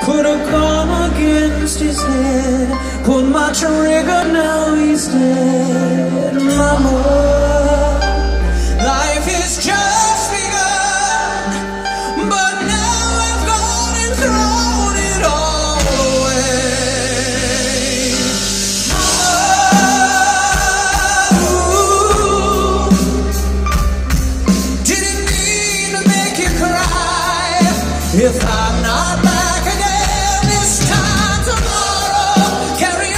Put a gun against his head, pulled my trigger, now he's dead. Mama, life is just begun, but now I've gone and thrown it all away. Mama, didn't mean to make you cry. If I'm not back again this time tomorrow, carry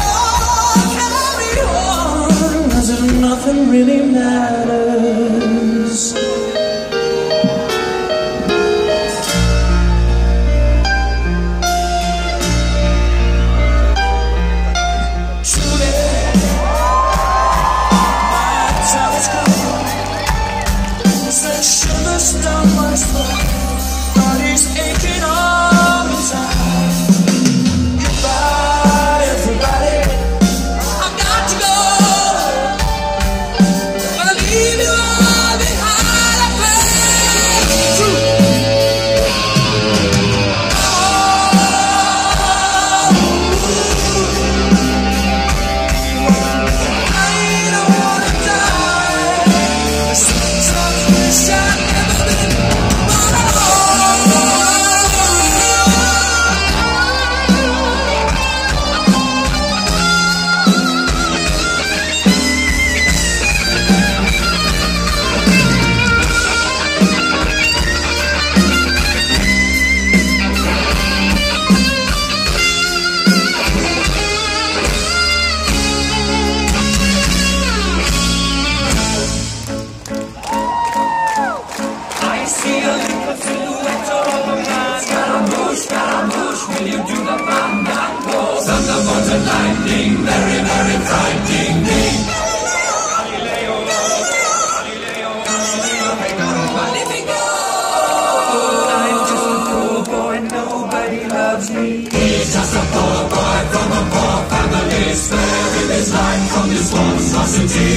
on, 'cause nothing really matters. Truly, my time is coming. Said sugar's done much fun. Body's aching all the time. Goodbye, everybody. I've got to go. Gonna leave you all behind. I play true. I don't wanna die. Sometimes wish I'd never been born at all. I see a little silhouette of a man. Scaramouche, will you do the fandango? Thunderbolt and lightning, very, very frightening me. Galileo, Galileo, Magnifico! I'm just a poor boy, nobody loves me. He's just a poor boy from a poor family, sparing his life from this monstrosity.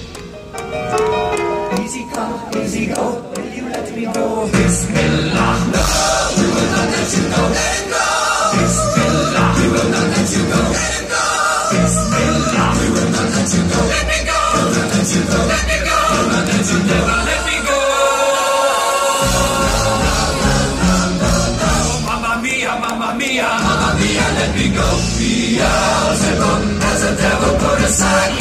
Easy come, easy go, will you let me go? Bismillah, no, we will not let you go. Let him go! Bismillah, we will not let you go. Let him go! Bismillah, we will not let you go. Let me go! We'll not let you go. Let me go! We'll not let you never let me go. Mamma mia, mamma mia, mamma mia, let me go. Beelzebub has a devil put aside.